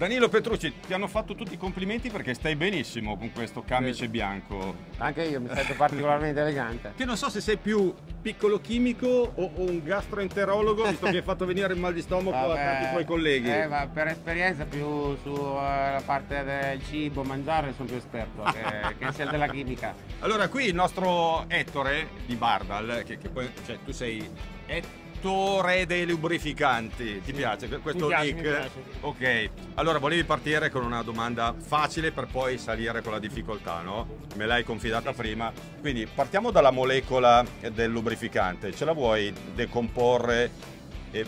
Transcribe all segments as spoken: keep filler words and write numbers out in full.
Danilo Petrucci, ti hanno fatto tutti i complimenti perché stai benissimo con questo camice bianco. Anche io mi sento particolarmente elegante. Che non so se sei più piccolo chimico o, o un gastroenterologo, visto che hai fatto venire il mal di stomaco Vabbè, a tanti tuoi colleghi. Eh, ma per esperienza più sulla uh, parte del cibo, mangiare, sono più esperto che, che sia della chimica. Allora, qui il nostro Ettore di Bardal, che, che poi, cioè, tu sei Ettore dei lubrificanti, ti piace questo mi piace, nick? mi piace. Ok, allora volevi partire con una domanda facile per poi salire con la difficoltà, no? Me l'hai confidata prima, quindi partiamo dalla molecola del lubrificante, ce la vuoi decomporre? E...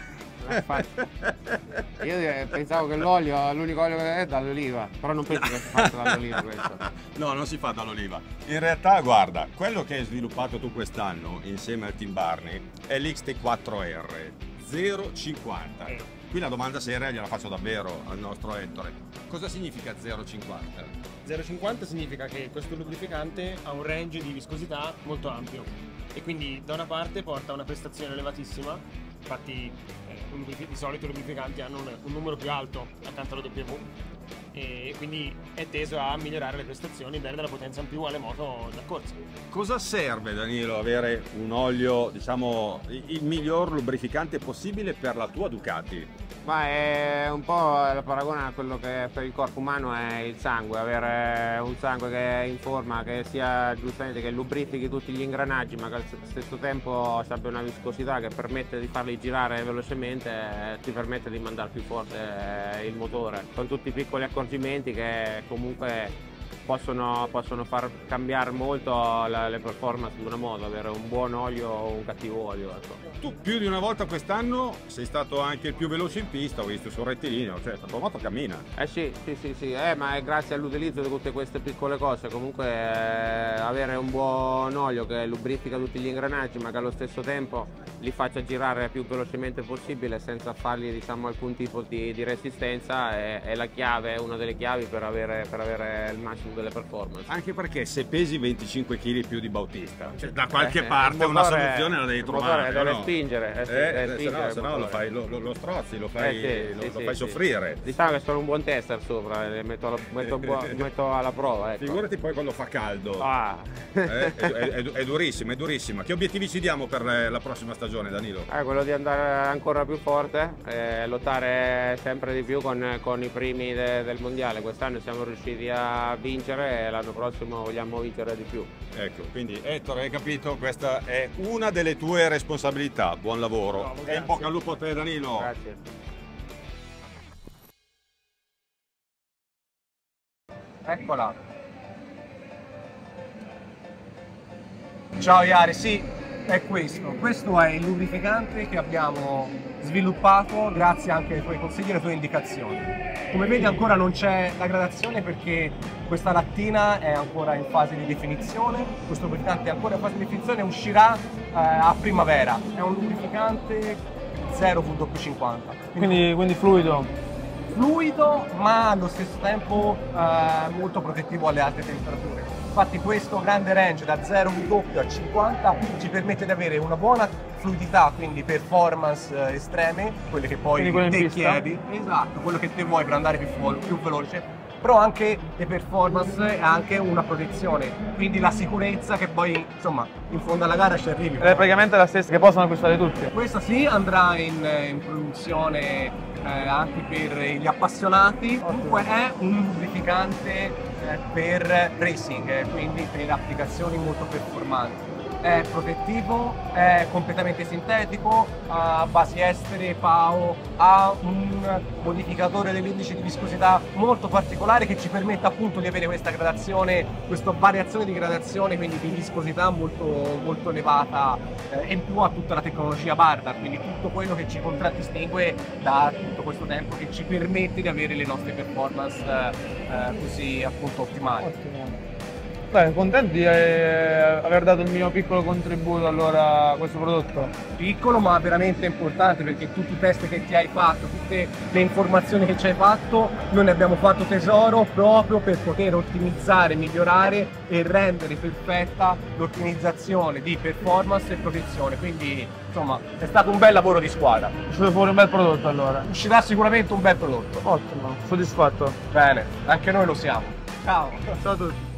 Io pensavo che l'olio, l'unico olio che è dall'oliva, però non penso che sia fatto dall'oliva questo. No, non si fa dall'oliva. In realtà, guarda, quello che hai sviluppato tu quest'anno insieme al Team Barney è l'X T quattro R zero cinquanta. Qui la domanda seria gliela faccio davvero al nostro Ettore. Cosa significa zero cinquanta? zero cinquanta significa che questo lubrificante ha un range di viscosità molto ampio e quindi da una parte porta una prestazione elevatissima, infatti eh, di solito i lubrificanti hanno un, un numero più alto accanto alla W e quindi è teso a migliorare le prestazioni e dare della potenza in più alle moto da corsa. Cosa serve, Danilo, avere un olio, diciamo, il miglior lubrificante possibile per la tua Ducati? Ma è un po' la paragone a quello che per il corpo umano è il sangue, avere un sangue che è in forma, che sia giustamente che lubrifichi tutti gli ingranaggi ma che allo stesso tempo abbia una viscosità che permette di farli girare velocemente e ti permette di mandare più forte il motore, con tutti i piccoli accorgimenti che comunque possono, possono far cambiare molto la, le performance di una moto, avere un buon olio o un cattivo olio. Ecco. Tu più di una volta quest'anno sei stato anche il più veloce in pista, ho visto sul rettilineo, cioè la tua moto cammina. Eh sì, sì, sì, sì. Eh, ma è grazie all'utilizzo di tutte queste piccole cose, comunque eh, avere un buon olio che lubrifica tutti gli ingranaggi ma che allo stesso tempo li faccia girare il più velocemente possibile senza fargli, diciamo, alcun tipo di, di resistenza è, è la chiave, è una delle chiavi per avere, per avere il massimo delle performance. Anche perché se pesi venticinque chili più di Bautista, cioè, da qualche Eh, parte il una motore- soluzione la devi il trovare. motore deve no? spingere, eh sì, Eh, deve se spingere no, il se no lo, motore. fai, lo, lo, lo strozzi, lo fai, Eh sì, lo, sì, lo sì, fai sì. soffrire. Diciamo che sono un buon tester sopra, le metto, alla, metto, metto alla prova. Ecco. Figurati poi quando fa caldo. Ah. Eh, è, è, è, è durissima, è durissima. Che obiettivi ci diamo per la prossima stagione, Danilo? Eh, quello di andare ancora più forte, eh, lottare sempre di più con, con i primi de, del mondiale. Quest'anno siamo riusciti a vincere e l'anno prossimo vogliamo vincere di più. Ecco, quindi Ettore, hai capito? Questa è una delle tue responsabilità. Buon lavoro. Bravo, e in grazie. bocca al lupo a te, Danilo. Grazie. Eccola. Ciao Iari, sì, è questo. Questo è il lubrificante che abbiamo sviluppato grazie anche ai tuoi consigli e alle tue indicazioni. Come vedi ancora non c'è la gradazione perché questa lattina è ancora in fase di definizione, questo lubrificante è ancora in fase di definizione e uscirà eh, a primavera. È un lubrificante zero W cinquanta. Quindi, quindi fluido. Fluido ma allo stesso tempo eh, molto protettivo alle alte temperature. Infatti questo grande range da zero W a cinquanta ci permette di avere una buona fluidità, quindi performance eh, estreme, quelle che poi Quindi quelle in te pista? chiedi, esatto, quello che te vuoi per andare più, più veloce, però anche le performance e anche una protezione, quindi la sicurezza che poi insomma in fondo alla gara ci arrivi. Ed è praticamente la stessa che possono acquistare tutti. Questa sì andrà in, in produzione eh, anche per gli appassionati, comunque è un lubrificante eh, per racing, eh, quindi per applicazioni molto performanti. È protettivo, è completamente sintetico, ha basi estere, P A O, ha un modificatore dell'indice di viscosità molto particolare che ci permette appunto di avere questa gradazione, questa variazione di gradazione, quindi di viscosità molto, molto elevata eh, e in più ha tutta la tecnologia Bardar, quindi tutto quello che ci contraddistingue da tutto questo tempo che ci permette di avere le nostre performance eh, così appunto ottimali. Ottimo. Beh, contento di eh, aver dato il mio piccolo contributo allora a questo prodotto. Piccolo ma veramente importante, perché tutti i test che ti hai fatto, tutte le informazioni che ci hai fatto, noi ne abbiamo fatto tesoro proprio per poter ottimizzare, migliorare e rendere perfetta l'ottimizzazione di performance e protezione. Quindi insomma è stato un bel lavoro di squadra. È uscito fuori un bel prodotto allora. Uscirà sicuramente un bel prodotto. Ottimo, soddisfatto. Bene, anche noi lo siamo. Ciao. Ciao a tutti.